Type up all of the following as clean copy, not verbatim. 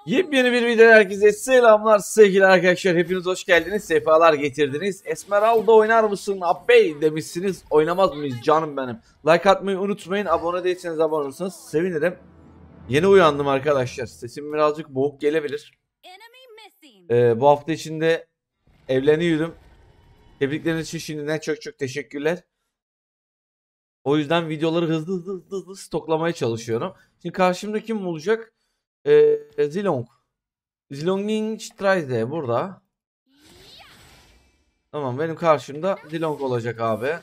Yepyeni bir videoya herkese selamlar sevgili arkadaşlar, hepiniz hoş geldiniz, sefalar getirdiniz. Esmeralda oynar mısın abi demişsiniz, oynamaz mıyız canım benim. Like atmayı unutmayın, abone değilseniz abone olursanız sevinirim. Yeni uyandım arkadaşlar, sesim birazcık boğuk gelebilir. Bu hafta içinde evleniyorum. Tebrikleriniz için şimdiden çok teşekkürler. O yüzden videoları hızlı stoklamaya çalışıyorum. Şimdi karşımda kim olacak? Zilong. Zilonging Strize burada. Tamam, benim karşımda Zilong olacak abi.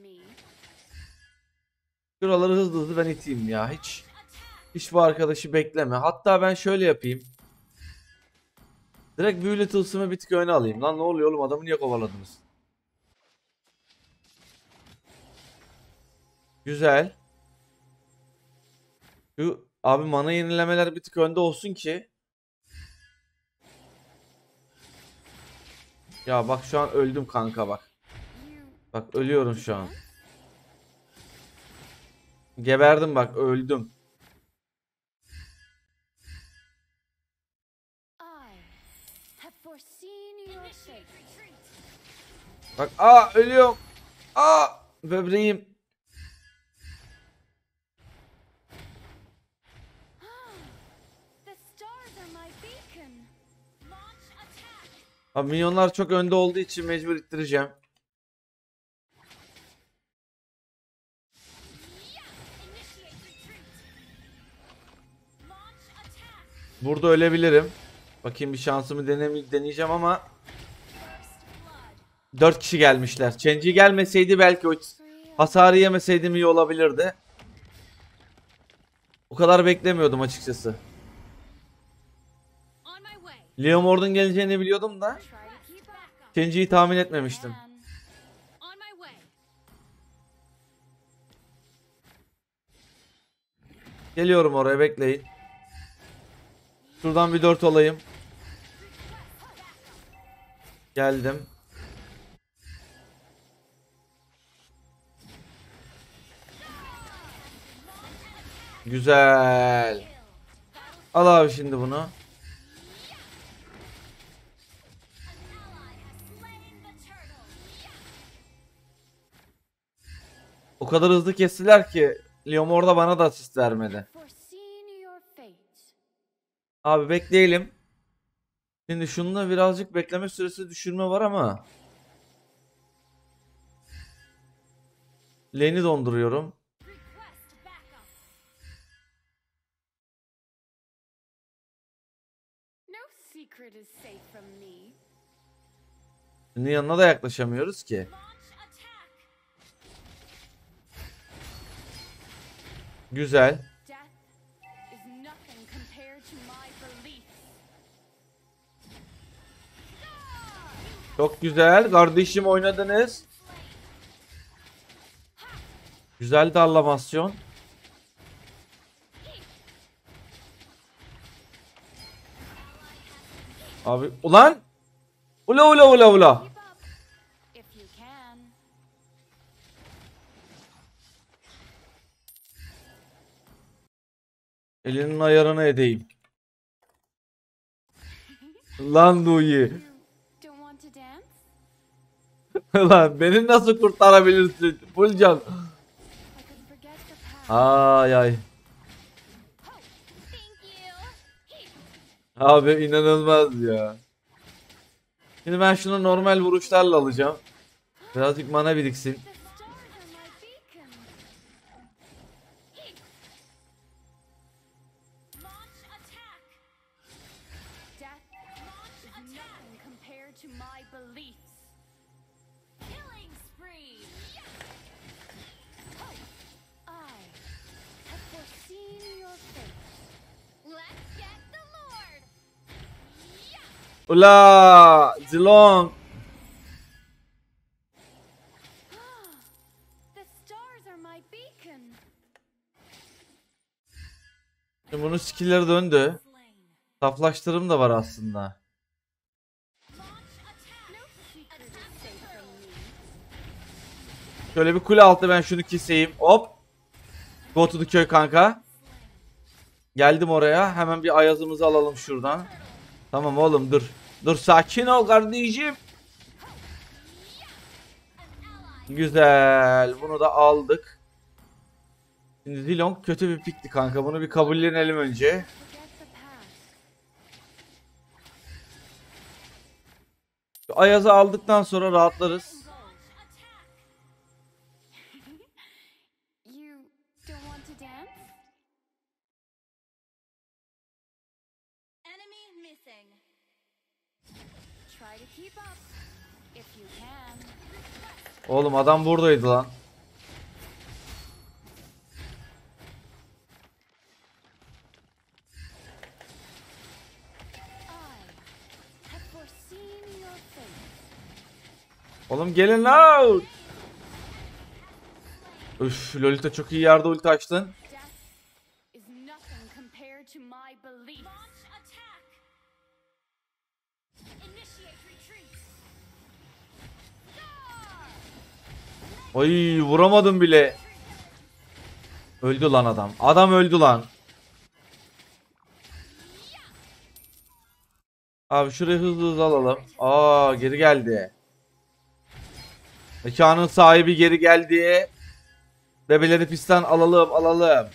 Şuraları hızlı ben iteyim ya. Hiç bu arkadaşı bekleme. Hatta ben şöyle yapayım. Direkt büyülü tılsımı bir tık öne alayım. Lan ne oluyor oğlum, adamı niye kovaladınız? Güzel. Şu abi mana yenilemeler bir tık önde olsun ki. Ya bak şu an öldüm kanka bak. Bak ölüyorum şu an. Geberdim bak, öldüm. Bak ölüyorum. Böbreğim. Abi milyonlar çok önde olduğu için mecbur ittireceğim. Burada ölebilirim. Bakayım, bir şansımı deneyeceğim ama 4 kişi gelmişler. Change'i gelmeseydi belki o hasarı yemeseydim iyi olabilirdi. O kadar beklemiyordum açıkçası. Leomord'un geleceğini biliyordum da Change'i tahmin etmemiştim. Geliyorum oraya, bekleyin. Şuradan bir 4 olayım. Geldim. Güzel. Al abi şimdi bunu. O kadar hızlı kestiler ki Leomord da bana da asist vermedi. Abi bekleyelim. Şimdi şununla birazcık bekleme süresi düşürme var ama lane'i donduruyorum. Şimdi yanına da yaklaşamıyoruz ki. Güzel. Çok güzel kardeşim, oynadınız. Güzel darlamasyon. Abi ulan. Ula. Elinin ayarını edeyim. Lan Nui. Lan beni nasıl kurtarabilirsin? Full can. Ay. Abi inanılmaz ya. Şimdi ben şunu normal vuruşlarla alacağım. Birazcık mana biriksin. Ula Zilong. Şimdi bunun skill'leri döndü. Saflaştırım da var aslında. Şöyle bir kule altı ben şunu keseyim. Hop. Go to the köy kanka. Geldim oraya. Hemen bir ayazımızı alalım şuradan. Tamam oğlum dur. Dur sakin ol kardeşim. Güzel. Bunu da aldık. Şimdi Zilong kötü bir pikti kanka. Bunu bir kabullenelim önce. Şu Ayaz'ı aldıktan sonra rahatlarız. Oğlum adam buradaydı lan. Oğlum gelin lan. Üf, Lolita çok iyi yerde ulti açtın. Ay vuramadım bile. Öldü lan adam. Adam öldü lan. Abi şurayı hızlı hızlı alalım. Aa geri geldi. Mekanın sahibi geri geldi. Bebeleri pistten alalım.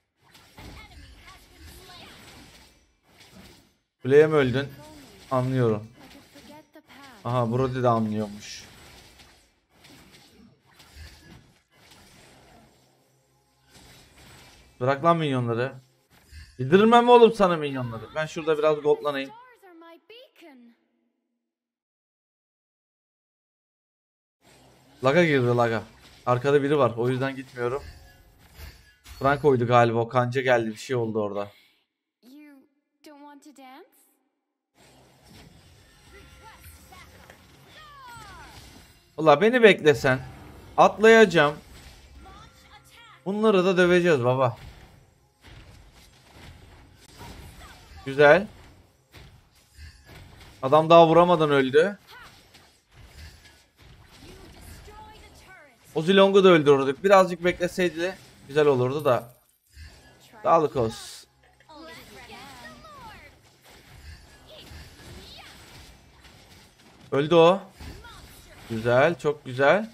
Kuleye mi öldün? Anlıyorum. Aha Brody de anlıyormuş. Bırak lan minyonları. Yedirmem mi oğlum sana minyonları? Ben şurada biraz goldlanayım. Laga girdi laga. Arkada biri var. O yüzden gitmiyorum. Franco'ydu galiba. O kanca geldi. Bir şey oldu orada. Ulan beni beklesen. Atlayacağım. Bunları da döveceğiz baba. Güzel. Adam daha vuramadan öldü. O Zilong'u da öldürürdük. Birazcık bekleseydi güzel olurdu da. Sağlık olsun. Öldü o. Güzel, çok güzel.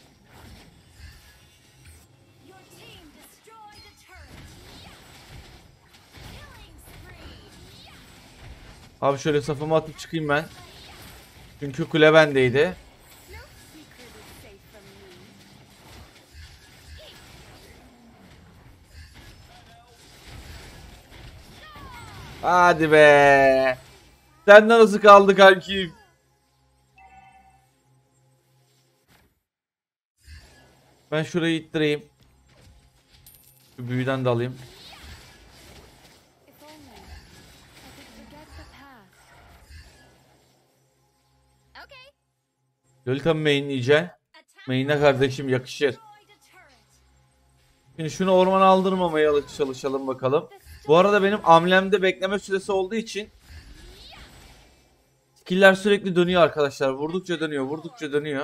Abi şöyle safımı atıp çıkayım ben. Çünkü kule bendeydi. Hadi be. Senden nasıl kaldı kanki? Ben şurayı ittireyim. Şu büyüden de alayım. Lolita mainleyeceksin. Main'e kardeşim yakışır. Şimdi şunu ormana aldırmamaya çalışalım bakalım. Bu arada benim amlemde bekleme süresi olduğu için skiller sürekli dönüyor arkadaşlar. Vurdukça dönüyor.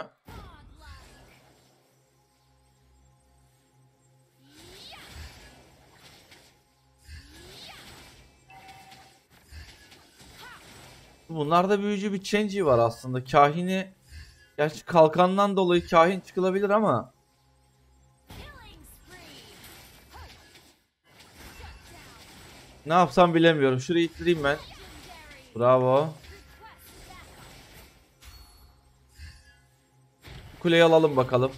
Bunlarda büyücü bir change'i var aslında. Kahini, gerçi kalkandan dolayı kahin çıkılabilir ama ne yapsam bilemiyorum. Şurayı ittireyim ben. Bravo. Kuleyi alalım bakalım.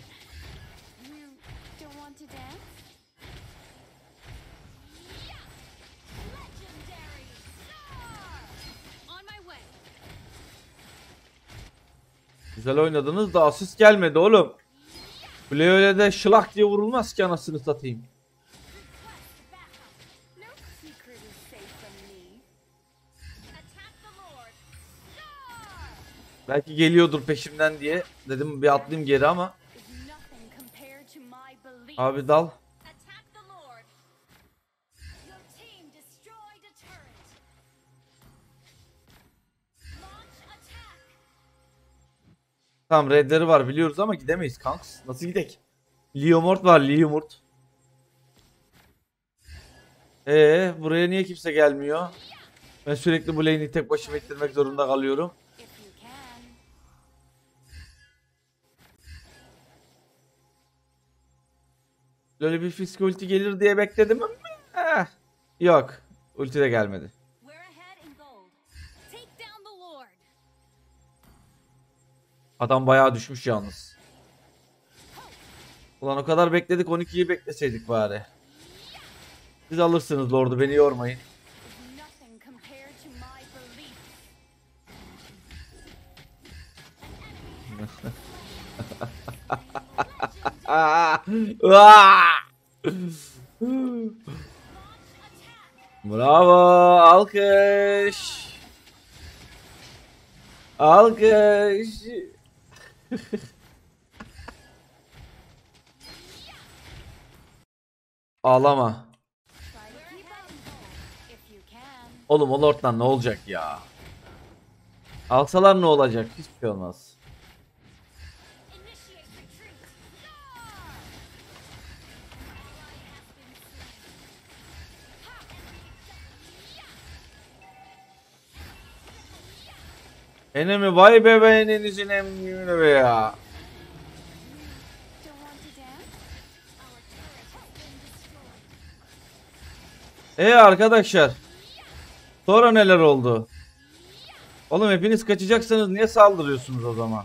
Güzel oynadınız da asist gelmedi oğlum. Kule öyle de şılak diye vurulmaz ki anasını satayım. Belki geliyordur peşimden diye dedim bir atlayayım geri ama. Abi dal. Tamam redleri var biliyoruz ama gidemeyiz kanks. Nasıl gidek? Liomort var Liomort. Buraya niye kimse gelmiyor? Ben sürekli bu lane'i tek başıma ittirmek zorunda kalıyorum. Böyle bir fisk ulti gelir diye bekledim ama yok. Ulti de gelmedi. Adam bayağı düşmüş yalnız. Ulan o kadar bekledik, 12'yi bekleseydik bari. Siz alırsınız Lord'u, beni yormayın. Bravo, alkış. Alkış. Ağlama. Oğlum o Lord'dan ne olacak ya? Alsalar ne olacak? Hiçbir şey olmaz. Enemi vay be beğeninizin emrine be ya. Arkadaşlar. Sonra neler oldu? Oğlum hepiniz kaçacaksanız niye saldırıyorsunuz o zaman?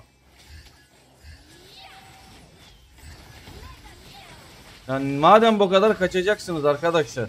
Yani madem bu kadar kaçacaksınız arkadaşlar.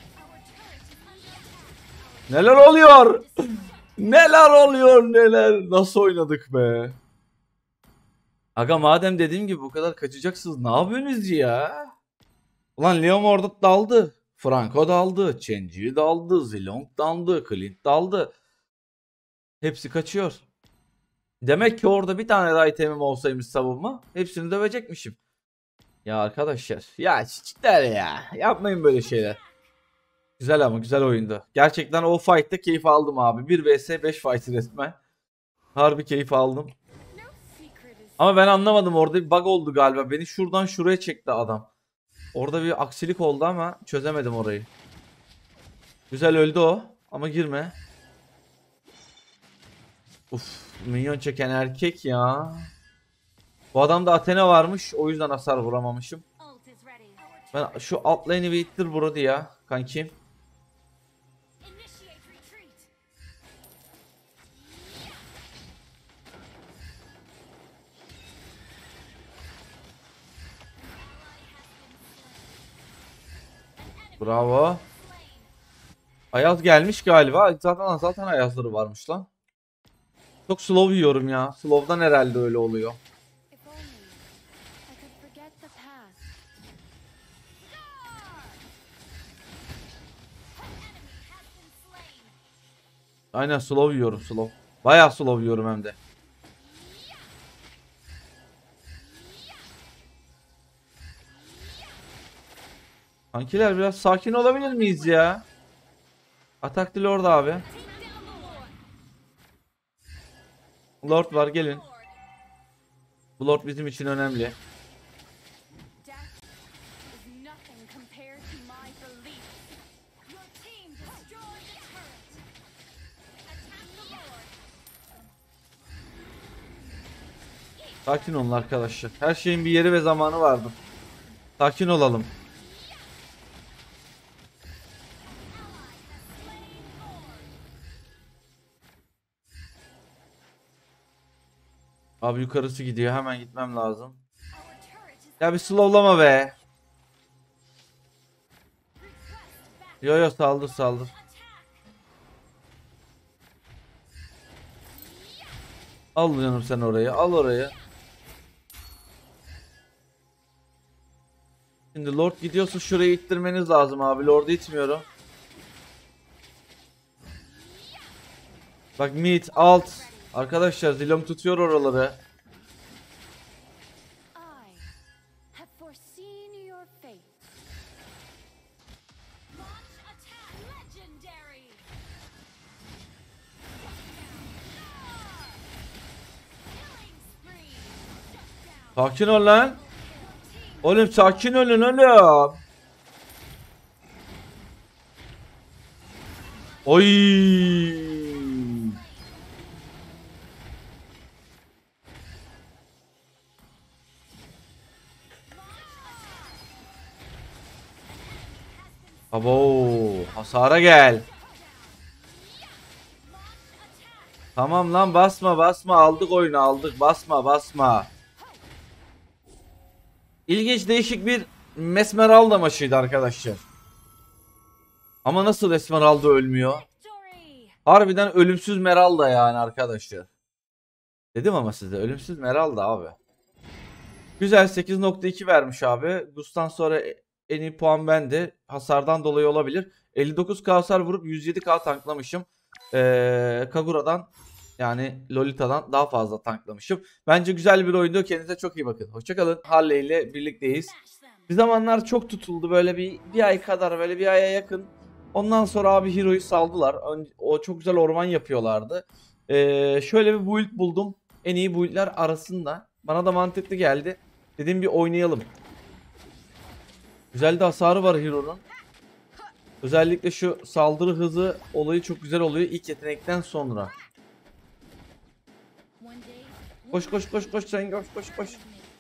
Neler oluyor? Neler oluyor neler? Nasıl oynadık be? Aga madem dediğim gibi bu kadar kaçacaksınız ne yapıyorsunuz ya? Ulan Leon orada daldı. Franco daldı. Chenji daldı. Zilong daldı. Clint daldı. Hepsi kaçıyor. Demek ki orada bir tane daha itemim olsaymış savunma. Hepsini dövecekmişim. Ya arkadaşlar. Ya çiçekler ya. Yapmayın böyle şeyler. Güzel ama güzel oyundu. Gerçekten o fight'ta keyif aldım abi. 1 vs 5 fight resmen. Harbi keyif aldım. Ama ben anlamadım, orada bir bug oldu galiba. Beni şuradan şuraya çekti adam. Orada bir aksilik oldu ama çözemedim orayı. Güzel öldü o. Ama girme. Uf, minyon çeken erkek ya. Bu adamda Athena varmış. O yüzden hasar vuramamışım. Ben şu alt lane'i bir ittir burada ya kankim. Bravo. Ayaz gelmiş galiba. Zaten Ayazları varmış lan. Çok slow yiyorum ya. Slow'dan herhalde öyle oluyor. Aynen slow yiyorum, slow. Bayağı slow yiyorum hem de. Kankiler biraz sakin olabilir miyiz ya? Ataklı Lord abi. Lord var, gelin. Bu Lord bizim için önemli. Sakin olun arkadaşlar. Her şeyin bir yeri ve zamanı vardır. Sakin olalım. Abi yukarısı gidiyor. Hemen gitmem lazım. Ya bir slowlama be. Yo saldır saldır. Al canım sen orayı. Al orayı. Şimdi Lord gidiyorsa şurayı ittirmeniz lazım abi. Lord'u itmiyorum. Bak mid, alt. Arkadaşlar Zilong tutuyor oraları. Sakin ol lan. Oğlum sakin olun oğlum. Oy. Abo, hasara gel. Tamam lan, basma basma, aldık oyunu, aldık, basma basma. İlginç, değişik bir Esmeralda maçıydı arkadaşlar. Ama nasıl Esmeralda ölmüyor? Harbiden ölümsüz Meralda yani arkadaşlar. Dedim ama size, ölümsüz Meralda abi. Güzel, 8.2 vermiş abi. Gus'tan sonra en iyi puan bende. Hasardan dolayı olabilir. 59k hasar vurup 107k tanklamışım. Kagura'dan yani Lolita'dan daha fazla tanklamışım. Bence güzel bir oyundu. Kendinize çok iyi bakın. Hoşçakalın. Harley ile birlikteyiz. Bir zamanlar çok tutuldu. Böyle bir ay kadar, böyle bir aya yakın. Ondan sonra abi Hero'yu saldılar. O çok güzel orman yapıyorlardı. Şöyle bir build buldum. En iyi build'ler arasında. Bana da mantıklı geldi. Dedim bir oynayalım. Güzel de hasarı var Hero'nun. Özellikle şu saldırı hızı olayı çok güzel oluyor ilk yetenekten sonra. Koş koş koş koş, sen koş koş koş.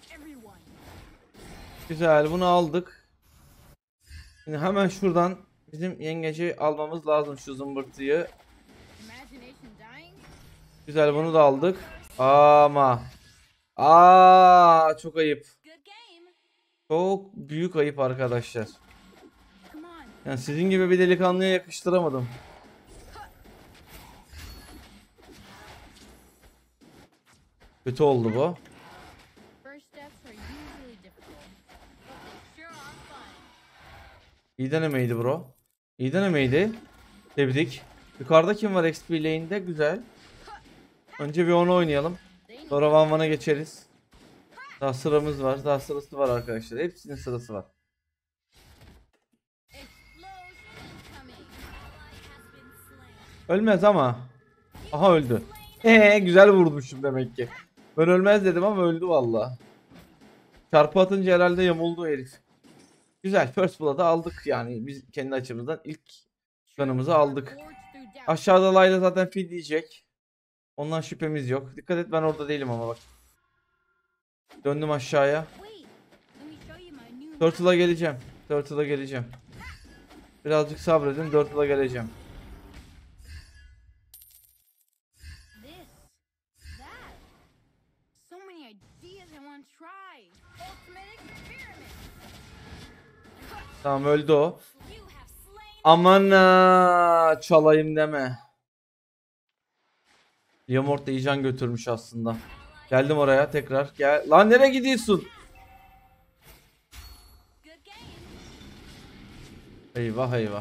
Güzel, bunu aldık. Şimdi hemen şuradan bizim yengeci almamız lazım, şu zımbırtıyı. Güzel, bunu da aldık. Ama çok ayıp. Çok büyük ayıp arkadaşlar. Yani sizin gibi bir delikanlıya yakıştıramadım. Kötü oldu bu. İyi denemeydi bro. İyi denemeydi. Tebrik. Yukarıda kim var XP lane'de? Güzel. Önce bir onu oynayalım. Sonra Van Van'a geçeriz. Daha sıramız var. Daha sırası var arkadaşlar. Hepsinin sırası var. Ölmez ama. Aha, öldü. Güzel vurmuşum demek ki. Ben ölmez dedim ama öldü valla. Çarpı atınca herhalde yamuldu herif. Güzel. First Blood'ı aldık yani. Biz kendi açımızdan ilk kanımızı aldık. Aşağıda Layla zaten feed diyecek. Ondan şüphemiz yok. Dikkat et, ben orada değilim ama bak. Döndüm aşağıya. Turtle'a geleceğim. Turtle'a geleceğim. Birazcık sabredin. Turtle'a geleceğim. Tamam, öldü o. Aman çalayım deme. Yamort da iyican götürmüş aslında. Geldim oraya tekrar. Gel. Lan nereye gidiyorsun? Eyvah eyvah.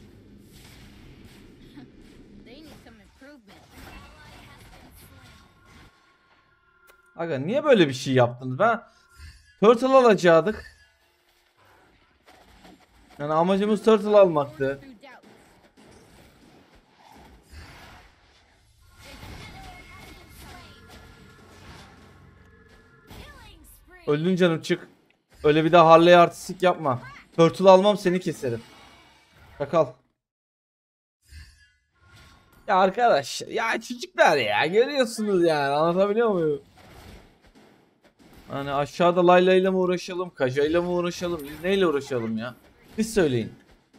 Aga niye böyle bir şey yaptınız? Ben Turtle alacaktık. Yani amacımız Turtle almaktı. Öldün canım, çık. Öyle bir daha Harley'e artistik yapma. Turtle almam, seni keserim. Çakal. Ya arkadaş ya, çocuklar ya, görüyorsunuz yani, anlatabiliyor muyum? Hani aşağıda Layla ile mi uğraşalım, Kaja ile mi uğraşalım, biz neyle uğraşalım ya? Siz söyleyin.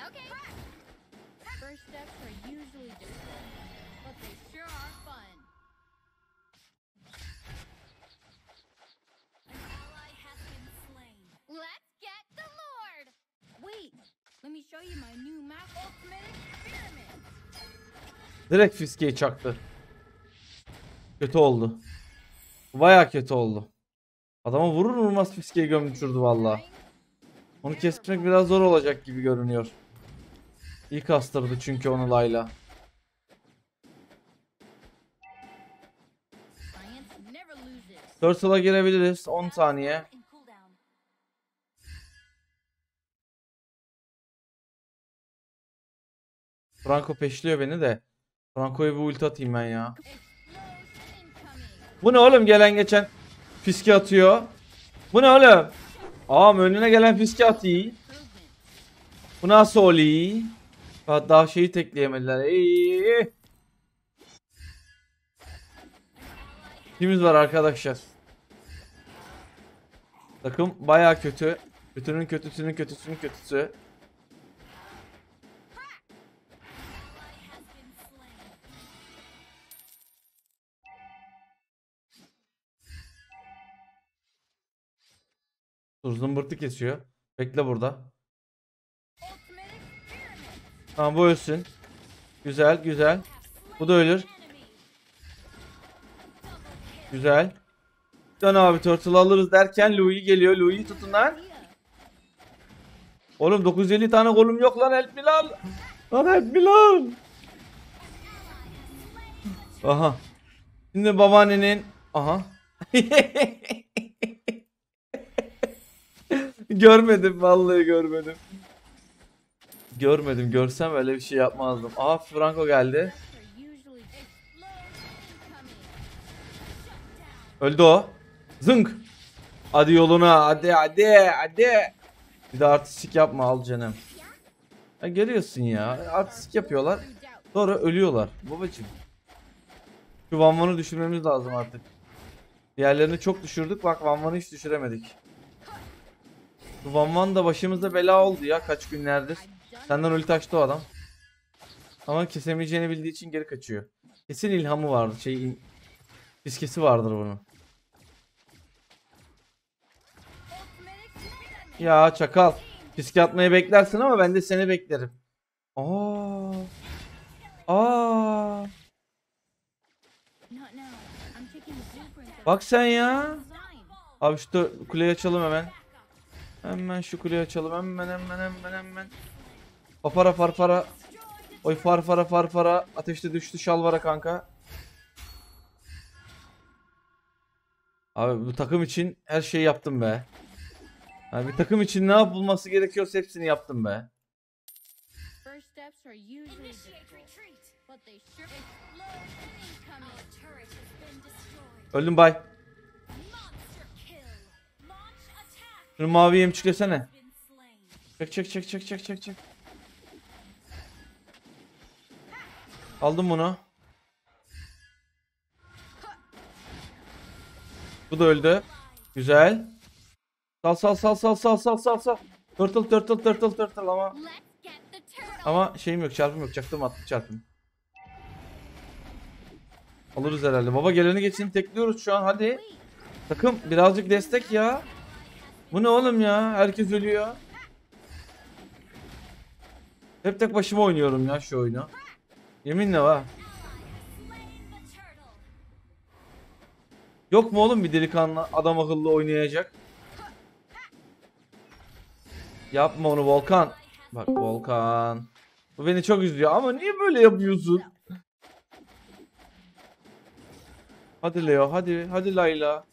Direkt fiskeyi çaktı. Kötü oldu. Baya kötü oldu. Adama vurur vurmaz fiskeyi gömdürdü valla. Onu kesmek biraz zor olacak gibi görünüyor. İyi kastırdı çünkü onu Layla. Turtle'a girebiliriz. 10 saniye. Franco peşliyor beni de. Franco'ya bir ulti atayım ben ya. Bu ne oğlum, gelen geçen fiske atıyor. Bu ne oğlum? Önüne gelen fiske atıyor. Bu nasıl oluyor? Daha şeyi tekleyemediler. Kimimiz var arkadaşlar? Takım baya kötü. Kötünün kötüsünün kötüsünün kötüsü. Dur, zımbırtı kesiyor. Bekle burada. Tamam, bu ölsün. Güzel güzel. Bu da ölür. Güzel. Dön abi, turtle alırız derken Louis geliyor. Louis'i tutun lan. Oğlum 950 tane golüm yok lan, help me lan. Lan help me lan. Aha. Şimdi babaannenin. Aha. Görmedim, vallahi görmedim. Görmedim, görsem öyle bir şey yapmazdım. Aha, Franco geldi. Öldü o. Zınk. Hadi yoluna, hadi hadi hadi. Bir de artistik yapma, al canım. Ya görüyorsun ya, artistik yapıyorlar. Sonra ölüyorlar babacım. Şu Van Van'ı düşürmemiz lazım artık. Diğerlerini çok düşürdük, bak Van Van'ı hiç düşüremedik. Bu Van Van da başımızda bela oldu ya kaç günlerdir. Senden ulti açtı o adam. Ama kesemeyeceğini bildiği için geri kaçıyor. Kesin ilhamı vardı, fiskesi vardır bunun. Ya çakal. Fiske atmayı beklersin ama ben de seni beklerim. Aa. Aa. Bak sen ya. Abi şu kuleyi açalım hemen. Hemen şu kuleyi açalım. Hemen. Farfara farfara. Oy farfara farfara. Ateşte düştü şalvara kanka. Abi bu takım için her şeyi yaptım be. Abi bir takım için ne yapılması gerekiyorsa hepsini yaptım be. Öldüm, bay. Şunu maviye emçiklesene. Çek. Aldım bunu. Bu da öldü. Güzel. Sal. Turtle ama şeyim yok, çarpım yok. Çaktım, attım çarpım. Alırız herhalde. Baba geleni geçin, tekliyoruz şu an, hadi. Takım birazcık destek ya. Bu ne oğlum ya? Herkes ölüyor. Hep tek başıma oynuyorum ya şu oyunu. Yeminle var. Yok mu oğlum bir delikanlı adam akıllı oynayacak? Yapma onu Volkan. Bak Volkan. Bu beni çok üzüyor ama niye böyle yapıyorsun? Hadi Leo, hadi Layla.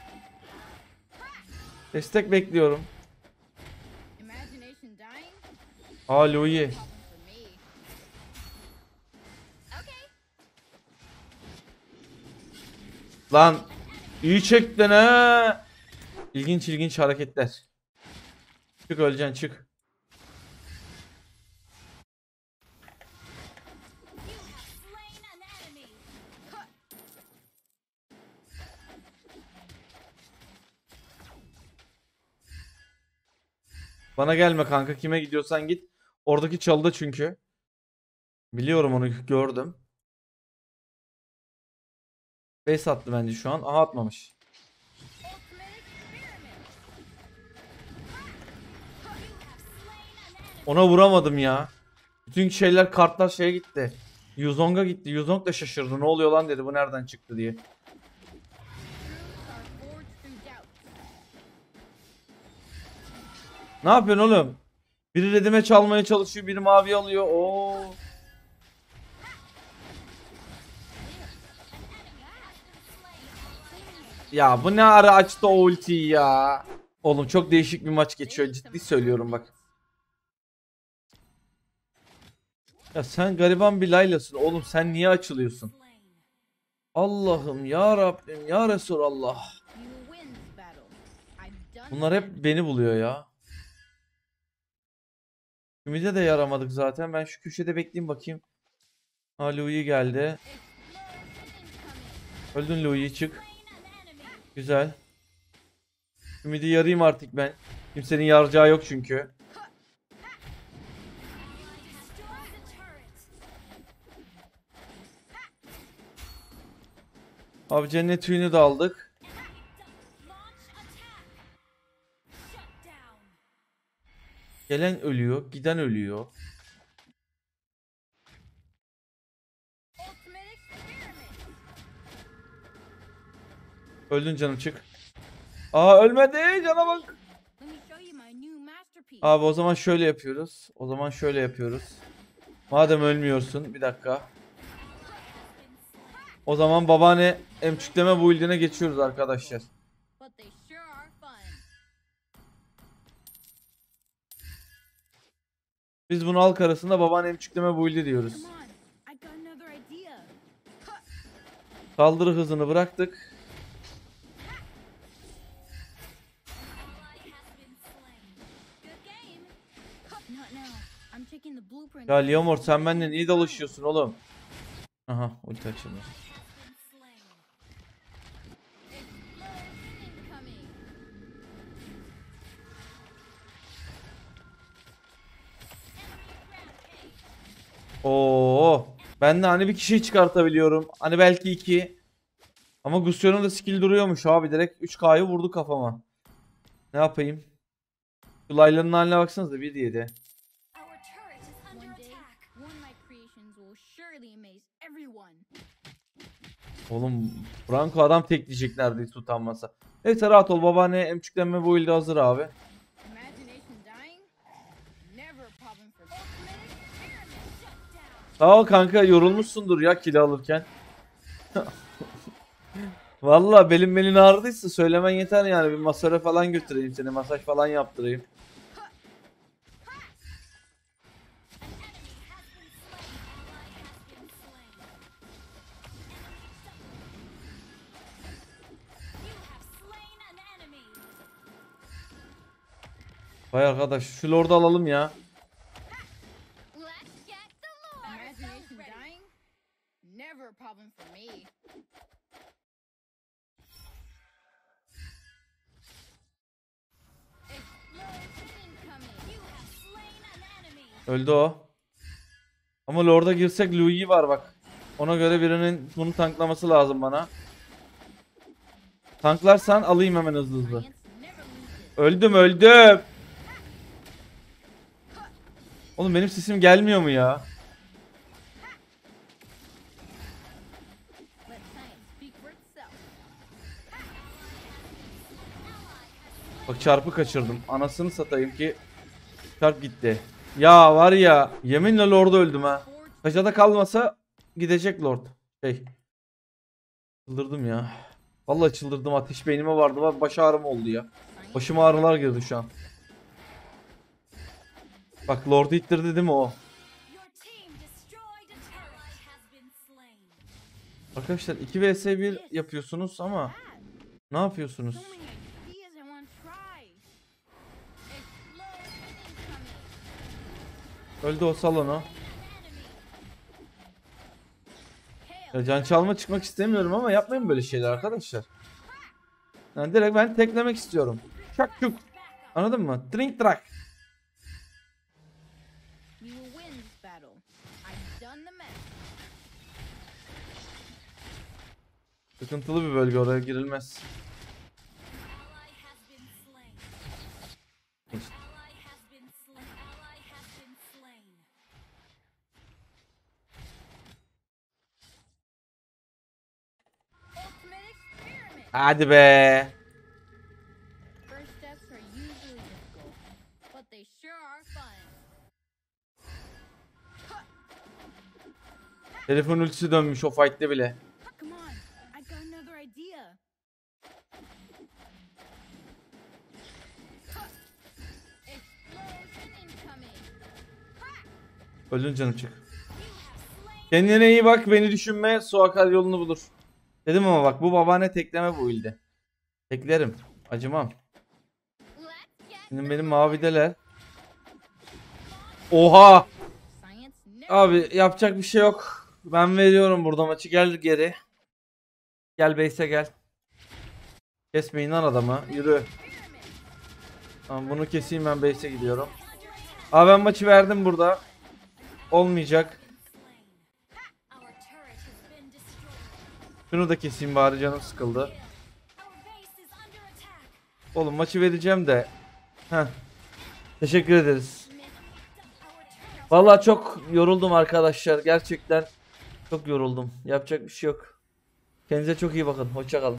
Destek bekliyorum. Aa, Louis. Lan iyi çektin ha. İlginç hareketler. Çık, öleceksin, çık. Bana gelme kanka, kime gidiyorsan git. Oradaki çalıda çünkü. Biliyorum, onu gördüm. Base attı bence şu an. Aha, atmamış. Ona vuramadım ya. Bütün şeyler, kartlar şeye gitti. Yuzong'a gitti. Yuzong da şaşırdı. Ne oluyor lan dedi. Bu nereden çıktı diye. Ne yapıyorsun oğlum? Biri redime çalmaya çalışıyor. Biri mavi alıyor. Oo. Ya bu ne ara açtı o ultiyi ya. Oğlum çok değişik bir maç geçiyor. Ciddi söylüyorum bak. Ya sen gariban bir Layla'sın. Oğlum sen niye açılıyorsun? Allah'ım ya Rabbim ya Resulallah. Bunlar hep beni buluyor ya. Ümide de yaramadık zaten. Ben şu köşede bekleyeyim bakayım. Ha, Louis geldi. Öldün Louis, çık. Güzel. Ümidi yarayım artık ben. Kimsenin yaracağı yok çünkü. Abi cennet tüyünü de aldık. Gelen ölüyor, giden ölüyor. Öldün canım, çık. Aa, ölmedi, cana bak. Abi o zaman şöyle yapıyoruz. O zaman şöyle yapıyoruz. Madem ölmüyorsun, bir dakika. O zaman babaanne emçükleme build'ine geçiyoruz arkadaşlar. Biz bunu halk arasında babaanne emçükleme build'i diyoruz. Saldırı hızını bıraktık. Ya Leomord, sen benimle niye dolaşıyorsun oğlum? Aha, ulti açıldı. Oo, ben de hani bir kişiyi çıkartabiliyorum. Hani belki iki. Ama Gusion'un da skill duruyormuş abi. Direkt 3K'yı vurdu kafama. Ne yapayım? Şu Layla'nın haline baksanıza, 1-7. Oğlum Branko adam tekleyecek neredeyse utanmasa. Neyse, rahat ol, babaanne emçüklenme bu ilde hazır abi. Sağ ol kanka, yorulmuşsundur ya kill alırken. Valla belin ağrıdıysa söylemen yeter yani, bir masöre falan götüreyim seni, masaj falan yaptırayım. Vay arkadaş, şu lord'u alalım ya. Öldü o. Ama lord'a girsek Louis var bak. Ona göre birinin bunu tanklaması lazım bana. Tanklarsan alayım hemen hızlı. Öldüm. Oğlum benim sesim gelmiyor mu ya? Bak, çarpı kaçırdım. Anasını satayım ki çarp gitti. Ya var ya, yeminle lord'a öldüm ha. Kaçada kalmasa gidecek lord. Çıldırdım ya. Vallahi çıldırdım, ateş beynime vardı. Baş ağrım oldu ya. Başıma ağrılar girdi şu an. Bak, lord'u ittirdi değil mi o? Arkadaşlar 2 vs 1 yapıyorsunuz ama ne yapıyorsunuz? Öldü o, salonu. Ya can çalma çıkmak istemiyorum ama yapmayın böyle şeyler arkadaşlar. Yani direkt ben teklemek istiyorum. Şak şuk. Anladın mı? Drink drag. Sıkıntılı bir bölge, oraya girilmez. Hadi be. Telefon ultisi dönmüş o fight'te bile. Öldün canım, çık. Kendine iyi bak, beni düşünme, su akar yolunu bulur. Dedim ama bak, bu babaanne tekleme bu ilde. Teklerim. Acımam. Şimdi benim mavideler. Oha. Abi yapacak bir şey yok. Ben veriyorum burada maçı. Gel geri. Gel base'e gel. Kesmeyin lan adamı. Yürü. Tamam bunu keseyim, ben base'e gidiyorum. Abi ben maçı verdim burada. Olmayacak. Şunu da keseyim bari, canım sıkıldı. Oğlum maçı vereceğim de. Heh. Teşekkür ederiz. Vallahi çok yoruldum arkadaşlar. Gerçekten çok yoruldum. Yapacak bir şey yok. Kendinize çok iyi bakın. Hoşça kalın.